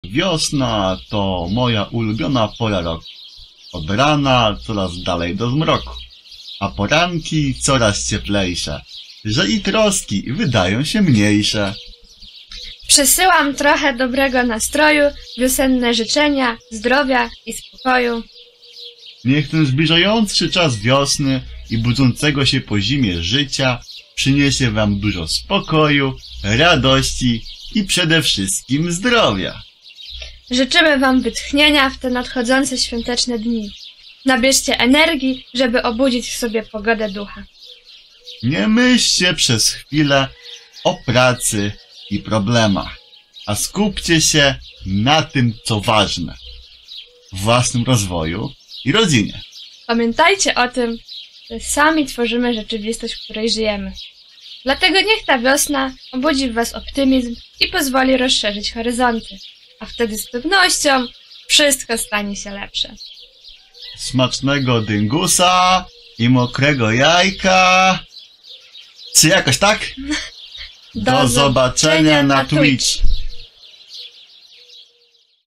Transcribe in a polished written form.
Wiosna to moja ulubiona pora roku. Od rana coraz dalej do zmroku, a poranki coraz cieplejsze, że i troski wydają się mniejsze. Przesyłam trochę dobrego nastroju, wiosenne życzenia, zdrowia i spokoju. Niech ten zbliżający się czas wiosny i budzącego się po zimie życia przyniesie wam dużo spokoju, radości i przede wszystkim zdrowia. Życzymy wam wytchnienia w te nadchodzące świąteczne dni. Nabierzcie energii, żeby obudzić w sobie pogodę ducha. Nie myślcie przez chwilę o pracy i problemach, a skupcie się na tym, co ważne, w własnym rozwoju i rodzinie. Pamiętajcie o tym, że sami tworzymy rzeczywistość, w której żyjemy. Dlatego niech ta wiosna obudzi w was optymizm i pozwoli rozszerzyć horyzonty, a wtedy z pewnością wszystko stanie się lepsze. Smacznego dyngusa i mokrego jajka. Czy jakoś tak? Do zobaczenia na Twitch.